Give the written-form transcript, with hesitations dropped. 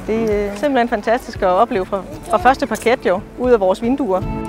Det er simpelthen fantastisk at opleve fra første parket jo, ud af vores vinduer.